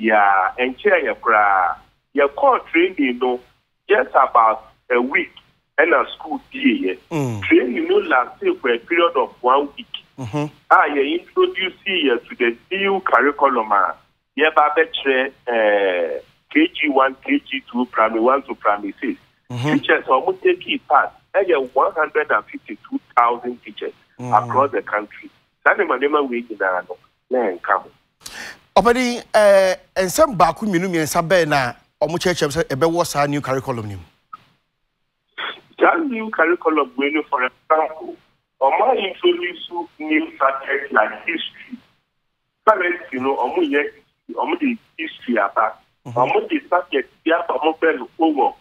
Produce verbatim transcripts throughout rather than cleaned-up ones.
yeah, and chair your cry. Your call training, no, just about a week and a school day. Mm. Training, no, last year for a period of one week. Mm-hmm. Ah, you introduce you to the new curriculum. Yeah, Babetre, uh, K G one, K G two, primary one to primary six. Mm-hmm. Teachers almost take it past. There are one hundred fifty-two thousand teachers mm. across the country. That's the minimum wage in our income. Opadi, eh, and some baku minumi and sabena, or much church a better was our new curriculum. That new curriculum, when for example, or my introduce new subjects like history. Parents, you know, or more history about, or more the subject, yeah, or more over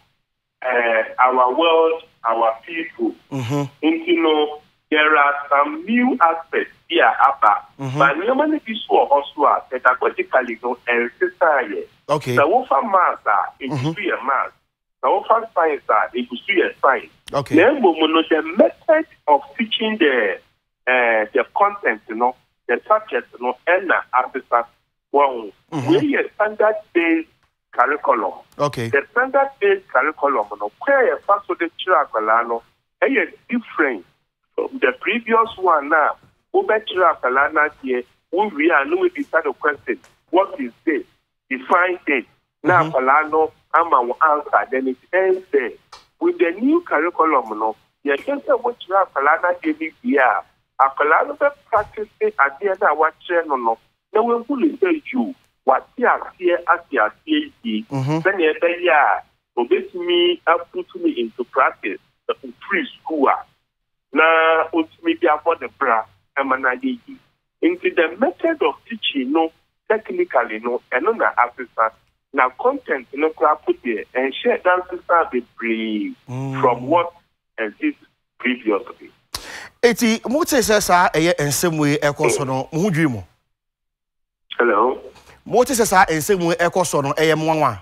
our world, our people. Mm-hmm. And you know, there are some new aspects here about, mm-hmm. but normally this was also pedagogically no and society. Okay. The one for math, it could be a math. The one for science, it could be a science. Okay. Then the method of teaching the uh, the content, you know, the subject, you know, and the officer, well, we a standard-based curriculum. Okay. The standard-based curriculum, you know, where a first of the children, is different from the previous one now. Who better Kalana here? Who we are no decide the question. What is this? Define it. Now Kalano, I'm our answer. Then it ends there. With the new curriculum, no, you can say what you have Kalana gave me here. A Kalana practice it at the end of what channel, no. Now we will say you what you are here as you are here. Then you say, yeah, so this me up put me into practice the preschool. Now, ultimately, for the bra. Into the method of teaching, no, technically, no, and on the officer, now content, no, put there and share dances are be free from what exists previously. Eti, Mote says, I and some way, echo sono, Mudrimo. Hello, Mote says, I and some way, echo sono, A M one.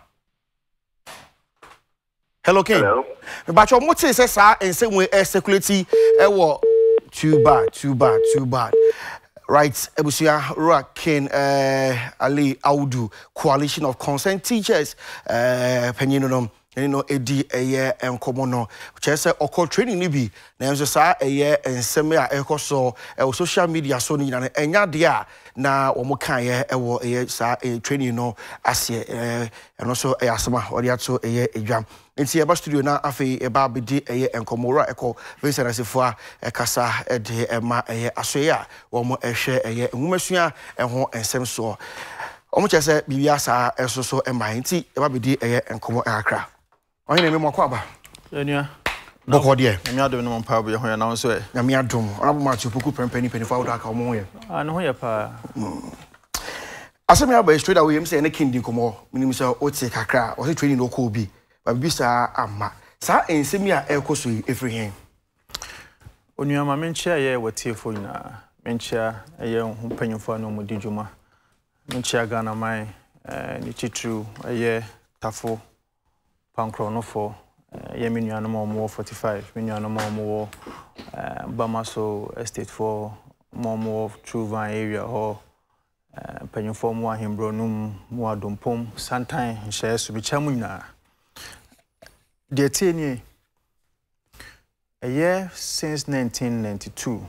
Hello, King. Hello, but your Mote says, I and some way, a security, a war. Too bad, too bad, too bad. Right, Ebusia Rakin uh, Ali Audu, Coalition of Concerned Teachers, uh, Peninonom, you know, Edi a year and Comono, Chester or call training Nibi, names a year and Semia Echo so, social media Sony and Enya dia na Omokaya, a year, a training, no, as and also a Asama or Yato a year a jam. Nti eba studio na afi eba bedi eye enkomora eko Vincent Asifua ekasa ede ema eye asoya wo mo ehwe eye nwumasua eho ensem so omo chese bibia sa esoso ema nti eba bedi eye enkomo akra onye na memo kwaba enua boko de emi adom no mpa bo ye ho ya na so e na mi adom onabo ma chupuku pempeni peni fa woda ka omo ye ah no ho ye pa asemi aba straight away em say na kindi komo minim say o te kakra o say training no ko bi Bisa ama sa ensemi a ekoso efri hen onuama menchia ye watiefo nyina menchia ye ho panyufo no mudi djuma menchia Ghana mai eh ni titru ye tafo pankronofo ye menuanom omo forty-five menuanom omo eh Bamaso estate for momo Truvan area ho eh panyufo mo ahembro num mo adompom santan hye so bicha mu nyina. The ten a year since nineteen ninety-two.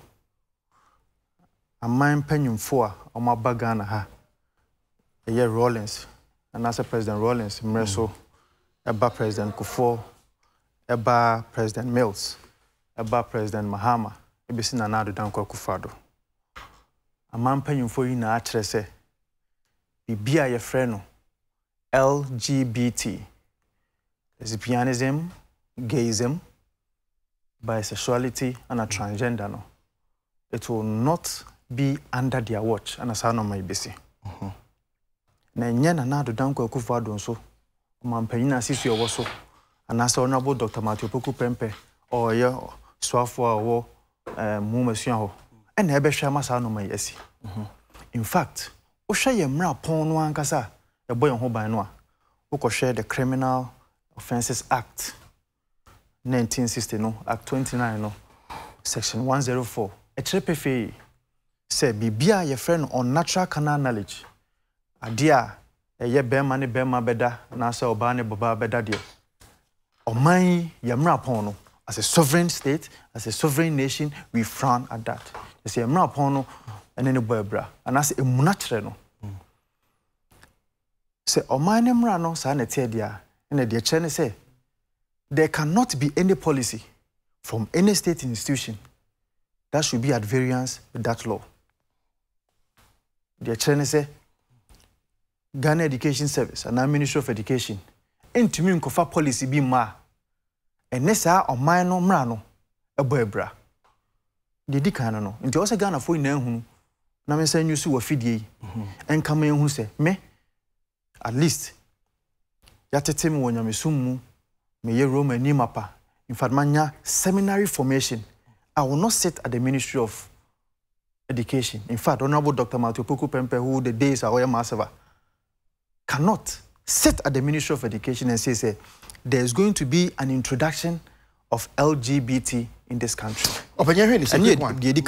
A man penny for on my bagana ha. A year Rollins, and as a President Rollins, Mreso, a bar President Kufuor, a bar President Mills, a bar President Mahama, a basin another Danko Kufado. A man penny for you na actress, be a your friend, L G B T. Lesbianism, gayism, bisexuality, and a transgender, no. It will not be under their watch, and as I know my busy. Nanya na do danko Kufado so, Mampena Sisi or so, and as honorable Doctor Matthew Poku Pempe, or ya Swafwa or Mumasion, and Hebe Shamasano my essay. In fact, Osha Yamra Pon one Casa, a boy on Hobanwa, who could share the criminal Offences Act nineteen sixty no Act twenty-nine no Section one oh four a trepe say bibia your friend on natural canal knowledge adia ɛyɛ bɛrima ne bɛrima bɛda anaasɛ ɔbaa ne bɔbaa bɛda deɛ ɔman yɛmmra pɔn no as a sovereign state, as a sovereign nation, we frown at that. You see, yɛmmra pɔn no ɛne ne bɔ ɛbra anaasɛ ɛmuna kyerɛ no sɛ ɔman ne mmra no saa na ɛteɛ deɛ ɛna deɛ kyerɛ ne sɛ there cannot be any policy from any state institution that should be at variance with that law. Deɛ kyerɛ ne sɛ Ghana Education Service and our Ministry of Education ntumi nkɔfa policy bi ma ɛne saa ɔman no mmra no ɛbɔ ɛbra deɛ di kan no no nti ɔsɛ Ghana fo nyinaa hunu na me sɛ nyusu wɔ fidie yi ɛnka ma yɛhu sɛ me at least yatete me wɔ nyamesum mu me yɛ Roma ni mapa in fact manya seminary formation. I will not sit at the Ministry of Education. In fact, Honorable Doctor Matthew Poku Pempe, who the days are massive, cannot sit at the Ministry of Education and say, say there's going to be an introduction of L G B T in this country. And yet, the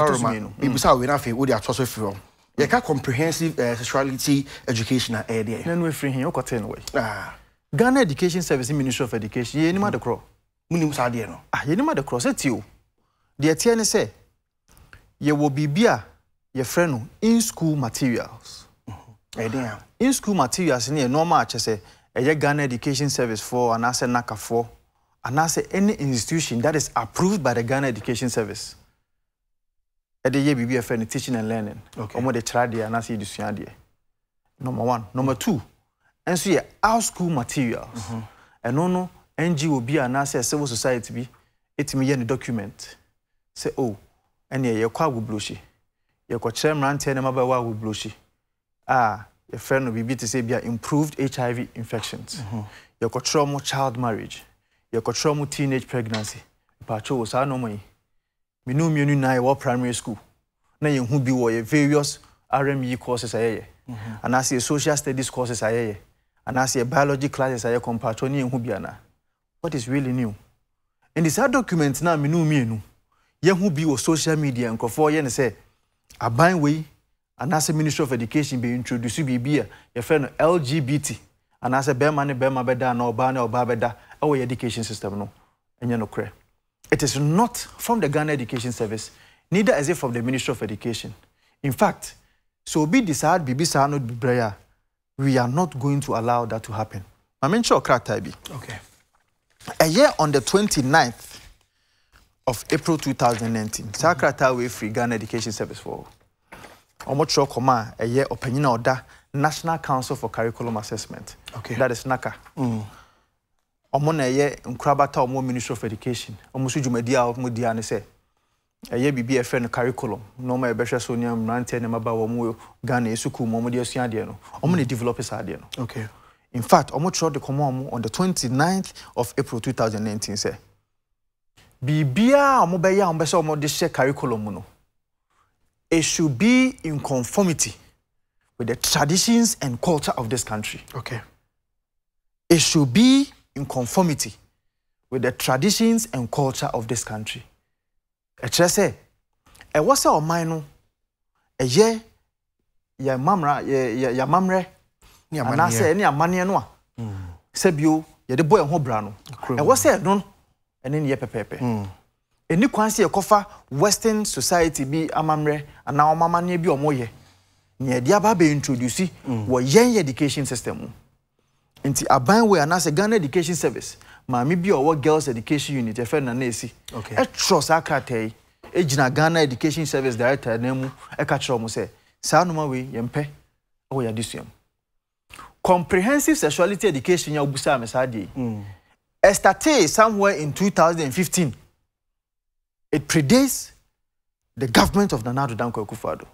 comprehensive uh, sexuality education area. Then we free him. Ah, Ghana Education Service, Ministry of Education. You know the crow. Minimum idea no. Ah, you know the crow. It's you. The T N say, you will be beer, your friend, in school materials. Mm-hmm. In school materials, in a normal, I say, a Ghana Education Service for, and I say, Naka for, and I say, any institution that is approved by the Ghana Education Service. At the year, be a friend teaching and learning. Okay. Or more the child, and I say, the number one. Number two, and so, yeah, our school materials. Mm-hmm. And no, no, N G O be, and I say, civil society be, it's me a document. Say, oh, and yeah, you're quite with blushy. You're quite chairman, tell them about with blushy. Ah, your friend will be beat to say, be improved H I V infections. Mm-hmm. You're quite trauma child marriage. You're quite trauma teenage pregnancy. Pacho was our normal. Me know me na your primary school. Na you who be what various R M E courses aye. And I see social studies courses aye. And I see biology classes aye compared to who be ana. What is really new? And this document now me know me no. Ye who be social media and for ye say a bind way and as a Ministry of Education be introduced to be a your friend L G B T and as a bear money bear my beda no ban or babeda our education system no and you know cre. It is not from the Ghana Education Service, neither is it from the Ministry of Education. In fact, so be decided be bisa not be prayer, we are not going to allow that to happen. I mention Okra Okay. A year on the twenty-ninth of April two thousand nineteen, Sakrata we free Ghana Education Service for Omocho Koma, a year opinion order National Council for Curriculum Assessment. Okay. That is NACA. Mm. Omona ye Nkrabata Omo Ministry of Education. Omusu Jumedia of Mudiane say. A year be a friend curriculum. No my besha sonia rante and maba omu Ghana Suku Momodia Siadiano. Omni developers adiano. Okay. In fact, Omocho the Common on the twenty-ninth of April two thousand nineteen say. Bibia omobeya ombesa omo de share curriculum no. It should be in conformity with the traditions and culture of this country. Okay. It should be in conformity with the traditions and culture of this country. E say, e wasa o man no e ye ya mamra ya ya mamre ni amane na say ni amane no a se bio ye de boy ho bra no e wasa no ene ne ye pepepe eni kwanse e kofa western society bi amamre ana o mamane bi o moye ne de aba be introduce wo yen education system nti aban we ana se Ghana Education Service maami bi o girls education unit e fe na na esi e trust akatei e gina Ghana Education Service director na mu e ka kire o mo se sa no ma we yempe o ya disuam comprehensive sexuality education ya obusa me sa de mm. It started somewhere in two thousand fifteen. It predates the government of Nana Addo Dankwa Akufo-Addo.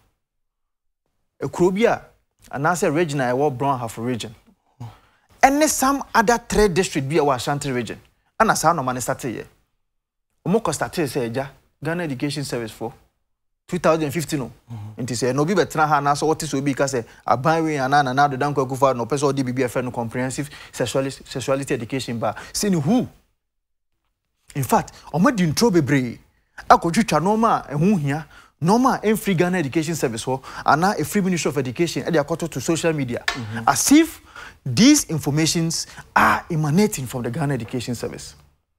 Ekrobia and I say region I was Brown half region. And some other trade district be our Ashanti region. And as I no man started here. Omoko started say ja Ghana Education Service for two thousand fifteen no. Nti say no be betra ha na so what is obi ka say aban we ana na Nana Addo Dankwa Akufo-Addo no person D B B F no comprehensive sexuality sexuality education ba. See who? In fact, omo di intro bebre akotwitwa no ma ehun hia normal and free Ghana Education Service or and now a free Ministry of Education and they are caught to social media mm-hmm. as if these informations are emanating from the Ghana Education Service.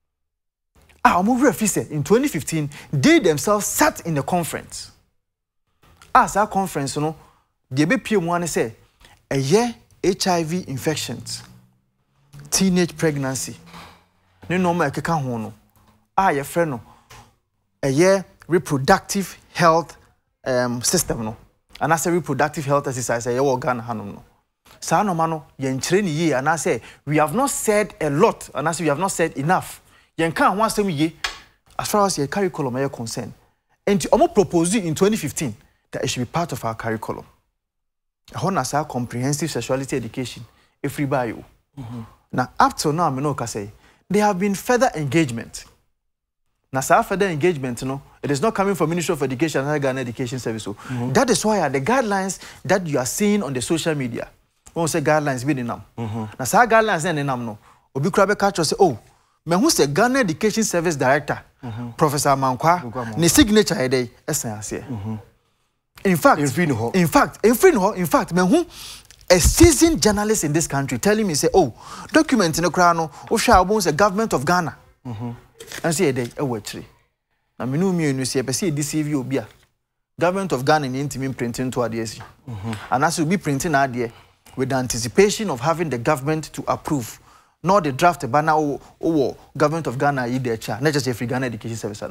Ah, in twenty fifteen, they themselves sat in a conference. As our conference, you know, the B P M one say a year H I V infections, teenage pregnancy. No normal keka hono. Ah, your friend no. A year reproductive health um, system no. And I say reproductive health exercise a year organ hanum no. Sa no mano yen training ye and I say we have not said a lot and I say we have not said enough. Yen kan ho asem ye as far as your curriculum are concerned. And to almost propose in twenty fifteen that it should be part of our curriculum. How say comprehensive sexuality education every by you. Mm-hmm. Now up till now me no ka say there have been further engagement. Now say further engagement, you know, it is not coming from Ministry of Education and Ghana Education Service. So mm-hmm. that is why the guidelines that you are seeing on the social media, when we say guidelines be them. Mm-hmm. Now say guidelines then them no. Obi kura be catch say oh, me who say Ghana Education Service Director, mm-hmm. Professor Mankwa, ne signature head esan ase. In fact, in, in fact, in fact, in fact, me who a seasoned journalist in this country telling me say, oh, document in the crown, oh, shall the government of Ghana. Mm-hmm. And say a day, a wetry. Now, me know me, you see, I see this C V be government of Ghana in intimate printing to ideas. Mm-hmm. And as will be printing idea with the anticipation of having the government to approve, not the draft banner or, or government of Ghana, either chair, not just a free Ghana Education Service.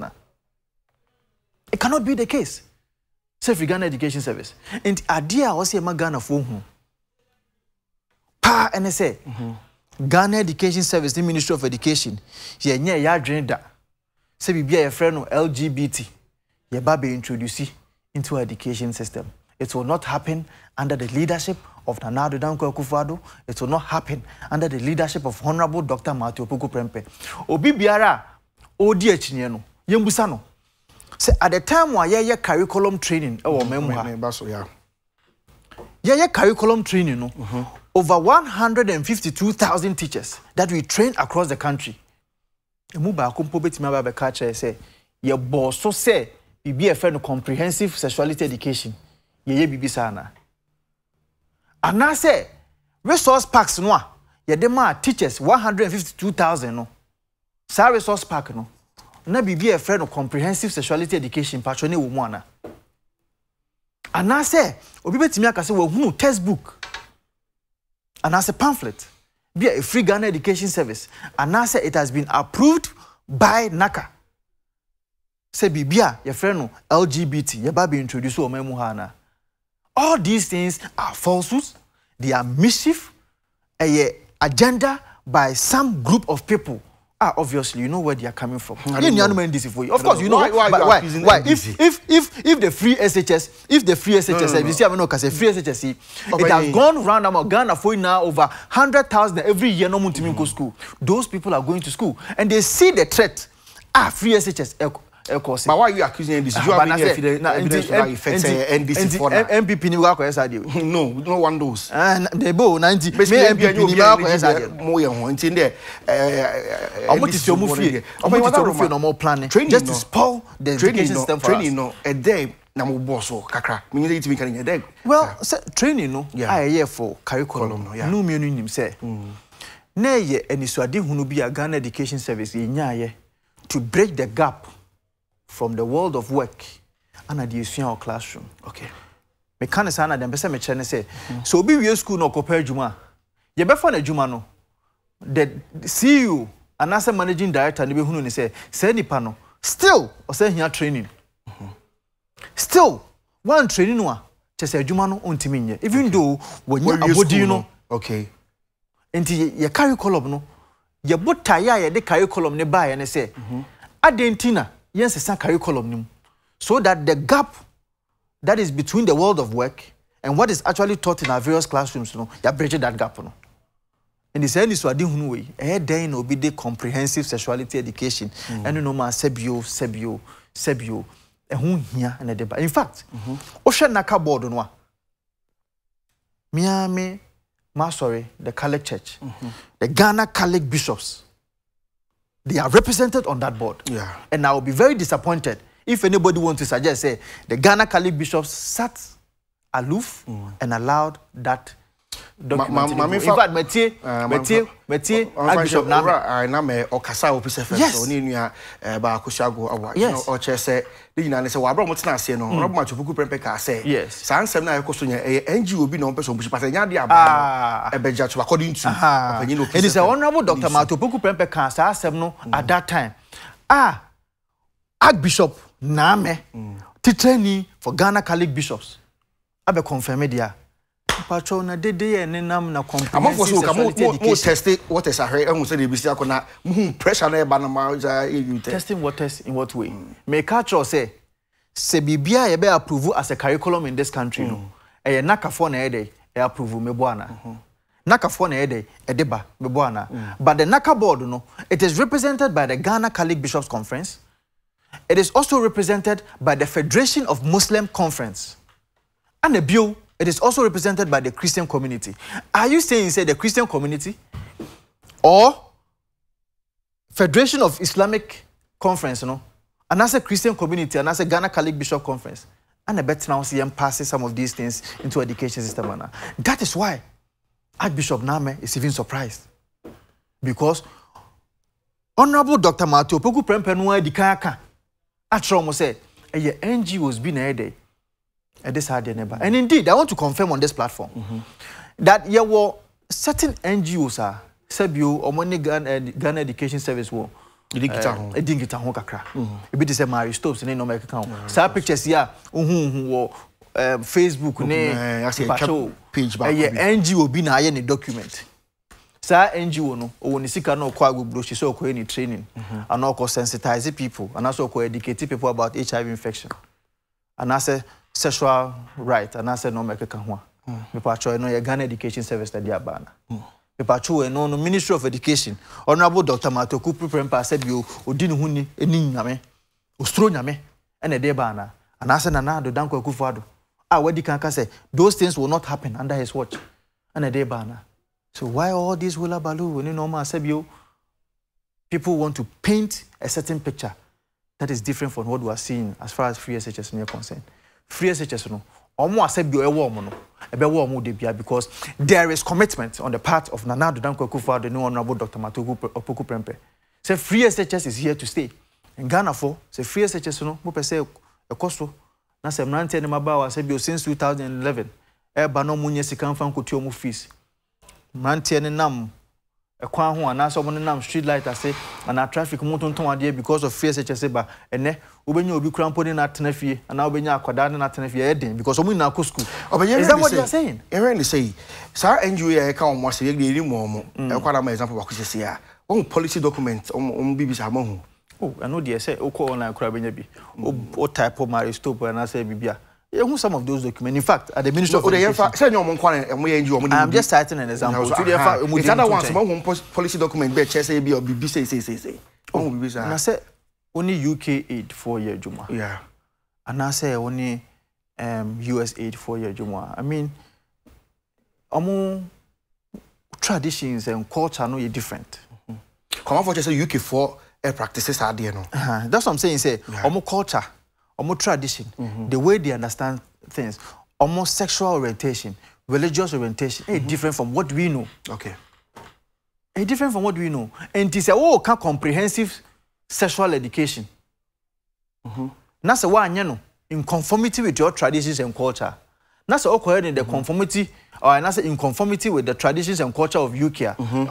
It cannot be the case. Say free Ghana Education Service. And idea was a Ghana for whom. Pa N S A. Mm-hmm. Ghana Education Service, the Ministry of Education. Yeah, yeah, yeah, dream that. Say we be a friend of L G B T. Yeah, baby introduce into our education system. It will not happen under the leadership of Nana Addo Dankwa Akufo-Addo. It will not happen under the leadership of Honorable Doctor Matthew Opoku-Prempeh. Obi biara odi achinye no. Yembusa no. Say at the time where yeah, yeah curriculum training, oh, mm-hmm. yeah, yeah, yeah curriculum training, no, mm-hmm. over one hundred fifty-two thousand teachers that we train across the country. Muba kumpo beti maba be catch say, ye boss so say, we be a friend of comprehensive sexuality education. Ye ye bibi sana. And now say, resource packs no, ye dema teachers one hundred fifty-two thousand no. Sa resource pack no. Na be a friend of comprehensive sexuality education patroni woman. And now say, obi betimi aka say we hu textbook. And as a pamphlet, be a free Ghana Education Service. And now say it has been approved by NACA. Say bibia your friend no L G B T, ye ba be introduce o memu hana. All these things are falsehoods. They are mischief, a agenda by some group of people. Ah, obviously, you know where they are coming from. Of course, you know why. Why? Why? why? why? If if if if the free S H S, if the free S H S, no, no, no. you see, I mean, no, because free S H S, it has gone round about Ghana for now over hundred thousand every year. No to go school. Those people are going to school and they see the threat. Ah, free S H S. Of course. But why are you accusing N D C? You have any evidence that affects N D C for now? M P P ni wako esade. No, no one knows. And the bo ninety. Me M P P ni wako esade. Mo ye ho nti there. Eh, omo ti se omo fie. Omo ti se omo fie no more planning. Just to spoil the education system for us. Training no. E dey na mo boss o kakra. Me need to be kan e dey. Well, training no. I here for curriculum no. No me no nim say. Na ye enisuade hunu bi a Ghana Education Service ye nya ye to break the gap from the world of work and at the our classroom. Okay. Me can say na dem pese me chene say so be we school no kopere juma. Ye be for na juma no. The C E O and as a managing director ne be hunu ni say say nipa no still o say hia training. Mm-hmm. Still one training no a che say juma no ontimi nye. Even though when you abodi no. Okay. Enti ye curriculum no ye botaya ye de curriculum ne ba ye ne say adentina yes, it's a curriculum so that the gap that is between the world of work and what is actually taught in our various classrooms, you know, you bridge that gap. You know. And the saying is what do we? Eh, then will be the comprehensive sexuality education. Mm. And you know, ma sebio, sebio, sebio, and who here and a debate. In fact, Ocean Naka board no. Miami, ma sorry, the Catholic Church, mm-hmm. the Ghana Catholic bishops. They are represented on that board. Yeah. And I will be very disappointed if anybody wants to suggest, say, the Ghana Catholic bishops sat aloof mm. and allowed that document. Ma, ma, in fact, Mathieu, Mathieu, Mathieu, Archbishop Name. I know or Kasa or Pisa Yes. Or Ninia, Bakushago, yes. Or Chese, the United States, Wabra Mutana, no, Rob Machuku Prempeca say, yes. Sans Semna Costunia, and you will be no person, but Yadia, ah, a bedjudge according to it is a honorable Doctor Matupuku Prempeca, Semno at that time. Ah, Archbishop Name, Titani for Ghana Catholic bishops. I be confirmed there. Patrona de de and nam na comprehensive sexuality education. Testing what is a heard and say the bisia kona pressure na ba na ma testing what test in what way? May catch or say se bibia ye be approve as a curriculum in this country no. E naka for na e dey e approve me boana. Naka for na e dey e deba me boana. But the Naka board no, it is represented by the Ghana Catholic Bishops Conference. It is also represented by the Federation of Muslim Conference. And the bill, it is also represented by the Christian community. Are you saying, say, the Christian community or Federation of Islamic Conference, you know, and as a Christian community, and as a Ghana Catholic Bishop Conference, and I bet now see them passing some of these things into education system. Anna. That is why Archbishop Name is even surprised. Because Honorable Doctor Matthew Poku Prempenua di Kaka, Atromo said, a N G Os been a day. And this hard neighbor. And indeed, I want to confirm on this platform mm-hmm. that there were certain N G Os are Sebio or money Ghana, Ghana Education Service war. You didn't get a didn't get a home kakra. It be the same Mary Stopes and no make account. Some pictures here, who Facebook, ne, a page back. N G O be na any document. Sa N G O no, when you see no kwa go she so any training and also sensitize people and also educate people about H I V infection. And I say sexual right and I said no make a canwa. Me patrol no your Ghana Education Service that dia bana. Me patrol no no Ministry of Education. Honorable Doctor Matoku Prempa said you odini huni eni nyame. Ostro nyame ene de bana. And I said na do danko akufado. Ah wedi kan say those things will not happen under his watch. Ene de bana. So why all this hula baloo when you normal said you people want to paint a certain picture that is different from what we are seeing as far as free S H S is concerned. Free S H S no omo asebio e wo omo no e be wo omo de bia because there is commitment on the part of Nana Addo Dankwa Akufo-Addo the new honorable Doctor Matoku Opoku Prempeh. Say free S H S is here to stay. In Ghana for say free S H S no mo pese e koso na se mrante ne mabawa asebio since two thousand eleven e ba no munye sika mfa nkotu omo fees. Mrante ne nam ekwan ho anasa omo ne nam street light ase na traffic mo tonton ade because of free S H S ba ene obenya obi krampo ne na tenafie na obenya akwada ne na tenafie eden because omo na ko school. Is that what you are saying? You really say sir N G O e ka omo ase ye ni mo omo e kwa na ma example ba ko sese a on policy document on on B B C amahu. Oh I know dey say o ko online kura benya bi o type of Mary Stop na say bibia. You know some of those documents. In fact, at the Ministry of Education, I'm just citing an example. It's other ones, one policy document, but say be or B B say say say say. Oh, B B say. And I say only U K aid four year Juma. Yeah. And I say only um U S aid four year Juma. I mean, among traditions and culture no different. Come on for just say U K four practices are there no. That's what I'm saying. Say among culture. Almost tradition, mm-hmm. the way they understand things, almost sexual orientation, religious orientation, mm-hmm. is different from what we know. Okay. It's different from what we know. And to say, oh, can comprehensive sexual education. Mm-hmm. That's why you know, in conformity with your traditions and culture. That's all in the mm-hmm. conformity, or that's in conformity with the traditions and culture of U K.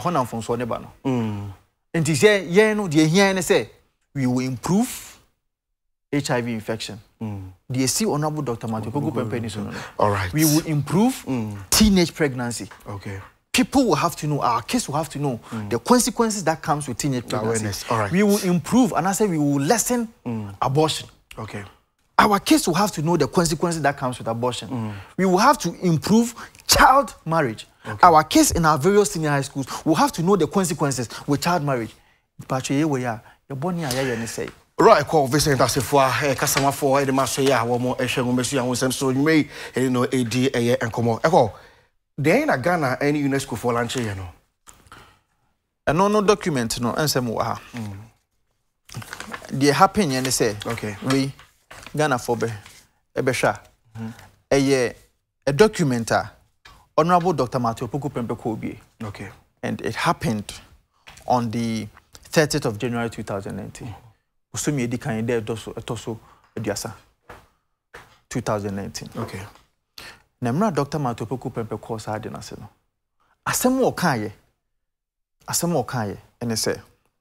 Mm-hmm. And to say, yeah, no, they hear and say, we will improve H I V infection. Mm. The see honorable Doctor Matthew Poku Prempeh. All right. We will improve mm. teenage pregnancy. Okay. People will have to know, our kids will have to know mm. the consequences that comes with teenage pregnancy. Awareness. All right. We will improve, and I say we will lessen mm. abortion. Okay. Our kids will have to know the consequences that comes with abortion. Mm. We will have to improve child marriage. Okay. Our kids in our various senior high schools will have to know the consequences with child marriage. But you are born here, you say. Right, call Vincent Asifua, a customer for the master, yeah, one more Asian woman, and some so you may, you know, A D A and come on. Echo, there ain't a Ghana any UNESCO for lunch, you know. And no, no document, no answer more. The happen, and they say, okay, we Ghana for be ebesha eye a documenter Honorable Doctor Matthew Opoku Prempeh Kobie. Okay. And it happened on the thirtieth of January two thousand nineteen. Usumi edi kan de doso etoso ediasa two thousand nineteen. Okay. Namra Doctor Matthew Opoku Prempeh ko sa ade na se no. Asem wo kan ye. Asem wo kan ye ene se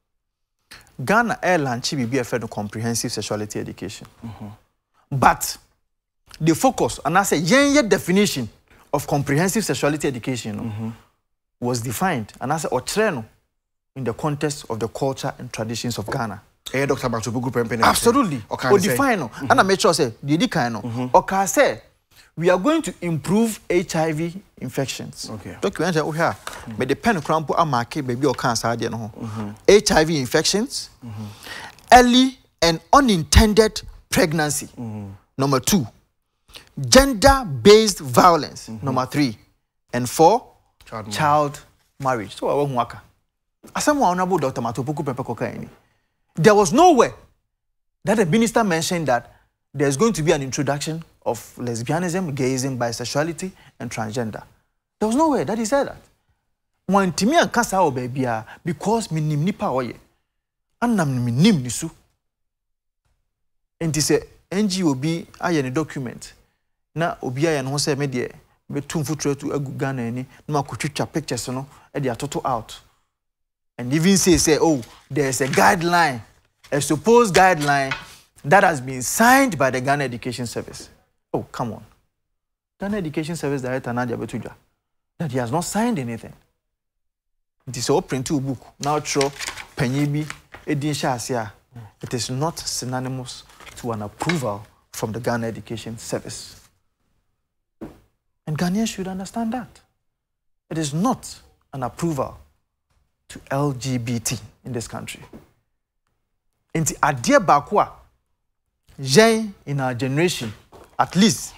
Ghana Airline chi bi be no comprehensive sexuality education. Mm-hmm. But the focus and I say yen definition of comprehensive sexuality education mm-hmm. was defined and I say otreno in the context of the culture and traditions of Ghana. Eh, Doctor Matthew Opoku Prempeh. Absolutely. Okay, or define no. Mm-hmm. And I make sure say the di kind no. Okay, say we are going to improve H I V infections. Okay. Document we here. But the pen cramp a market baby or cancer idea no. H I V infections, mm-hmm. early and unintended pregnancy. Mm-hmm. Number two, gender-based violence. Mm-hmm. Number three, and four, child, child marriage. So I won't work. As someone honorable Doctor Matthew Opoku Prempeh, there was nowhere that the minister mentioned that there's going to be an introduction of lesbianism, gayism, bisexuality, and transgender. There was nowhere that he said that. When Timmy and Kasa o baby because me nim nipa oye, and nam me nim nisu. And he said N G O be aye ni document. Na obi aye no say me de me tumfu try to agu Ghana ni na makotwitwa pictures no e de atoto out. And even say say oh there's a guideline, a supposed guideline that has been signed by the Ghana Education Service. Oh, come on. Ghana Education Service Director Nadia Betuja, that he has not signed anything. It is all print to book. Now, true, Penyibi, Edin Shasia. It is not synonymous to an approval from the Ghana Education Service. And Ghanaians should understand that. It is not an approval to L G B T in this country. And the idea bakwa, Jane in our generation, at least,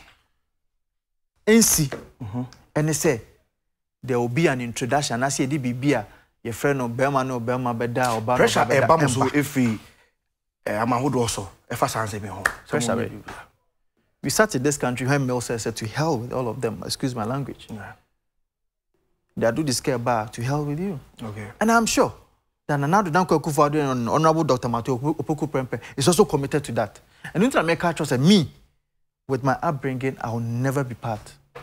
N C, mm-hmm. and they say there will be an introduction. I say, D B B, your friend no Belma no Belma Beda or Bama. Pressure, a bam so if we, I'm a hood also, if I say me home. Pressure, we started this country when Mel said to hell with all of them. Excuse my language. Yeah. They do this care bar to hell with you. Okay. And I'm sure that Nana Danko Akufo-Addo and Honorable Doctor Matthew Opoku Prempeh is also committed to that. And into America, trust that me, with my upbringing, I will never be part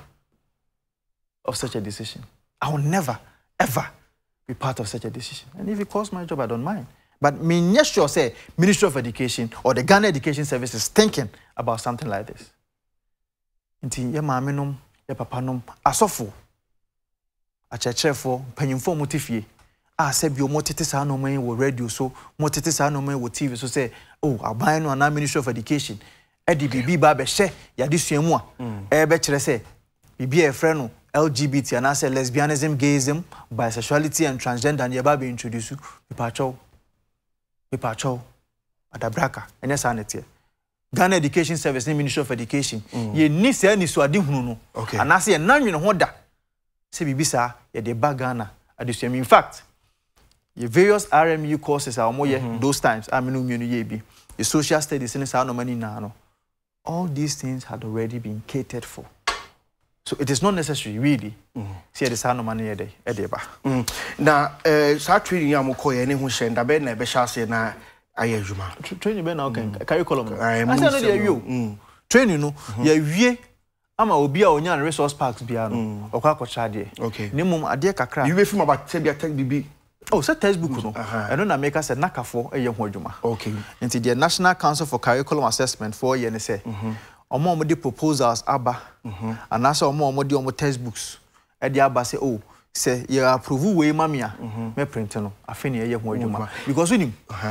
of such a decision. I will never, ever be part of such a decision. And if it costs my job, I don't mind. But me not sure say Ministry of Education or the Ghana Education Service is thinking about something like this. Inti ye maame nom, ye papa nom, asofo, achechefo, panyimfo motifie. Ah, say bi o motete sa no man wo radio so, motete sa no man wo T V so say, oh, aban no na Ministry of Education. Edi bibi ba be hye ya de suamu a e be kire say bibi e frɛ no L G B T and I say lesbianism, gayism, bisexuality and transgender and ye ba be introduce people chow people chow adabraka enya sanete Ghana Education Service and Ministry of Education ye ni say ni so ade hunu no okay and I say na nwene ho da say bibi sa ye de ba Ghana adesuam. In fact ye various R M U courses are more mm-hmm. those times I mean you ye bi the social studies in sa no mani na no. All these things had already been catered for. So it is not necessary, really. See, the sound of money a day, a day. Now, uh, start training Yamuko, and who send a bed, and Beshasi, and I am training Ben, okay, curriculum. I am you. Training, no, ye, I'm a Obia on your resource parks, Biano, or Kako Chadi. Okay. Nimum, a dear Kakra. You will film about Tebia Tech B B. Oh, so textbook, no. I don't know, make us a Naka for a young Hojuma. Okay. Into the National Council for Curriculum Assessment for N S A. Or more of the proposals, Abba, and also more of the textbooks. At the Abba say, oh, say, you approve way, Mamia, me printing, I finish a young Hojuma. Because with him,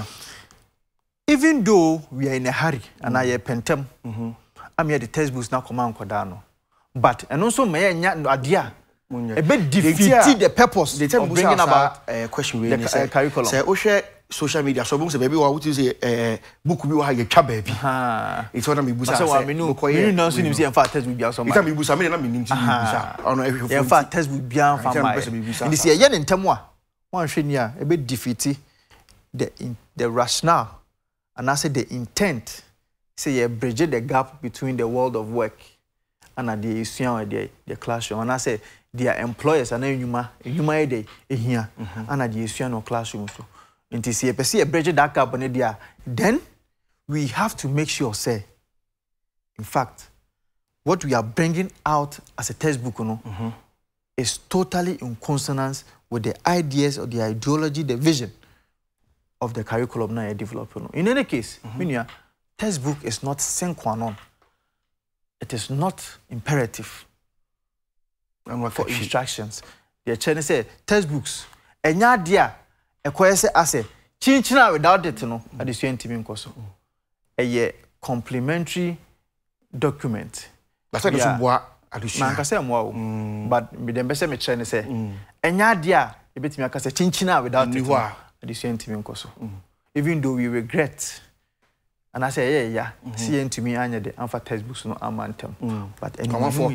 even though we are in a hurry and I have pentem, I'm here the textbooks now command Cordano. But, and also, may I idea. A bit defeated the purpose they of bringing about a uh, question the uh, curriculum. Say, oh, share social media. So, say, baby, what is a book? We will have a cab, baby. It's what I'm going to say. I mean, no, you know, so you see, in fact, test will be out. Some time you say, I mean, in fact, test will be out. And this year, in Tamwa, one shania a bit defeated the the rationale, and I said the intent say you bridge the gap between the world of work and the issue the the classroom. And I say their employers and then you might day here and the issue no classroom. So until see a see a bridge that gap on there, then we have to make sure say, in fact, what we are bringing out as a textbook, you know, mm-hmm. is totally in consonance with the ideas or the ideology, the vision of the curriculum now you're developing. In any case, mm-hmm. meaning, textbook is not sine qua non. It is not imperative for instructions. The Chinese say textbooks. Enya dia ekwese ase chinchina without it no at the same time nkoso. A complementary document. That's why yeah. boa addition. Man kase mo but me dem be say me Chinese say enya dia e betimi aka say chinchina without it no at the same time nkoso. Even though we regret. And I say, yeah, yeah, mm-hmm. see to me, I need the alpha textbooks no amantem. Mm. But anyone for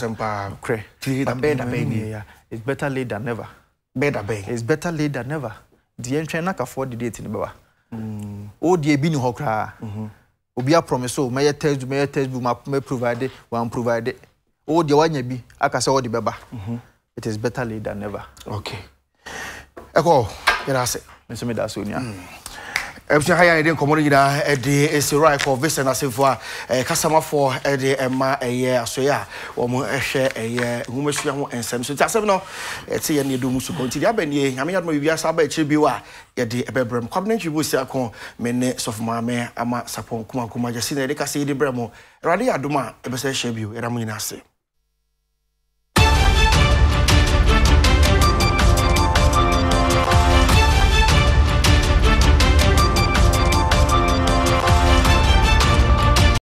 yeah, it's better late than never. Better bay. It's better late than never. The entry not afford the date in the baba. Oh, the bini hokra. Obia promise so may test may textbook may provide one provide. Oh, the one you be I can say all the baba. It is better late than never. Okay. Echo, that's it. Mister Medasonia. Everything higher than commodity at the is right for Vincent as if for a customer for a day and my a year so yeah, or more a share a year, whom and some so that's no, it's a new doom to continue. I mean, I mean, maybe I saw by Chibiwa, yet the Ebram Covenant you will say, minutes of my mare, Ama Sapon Kuma Kuma, just in the Cassie de Bremo, Radia Duma, Ebese Shebu, and I mean, I say.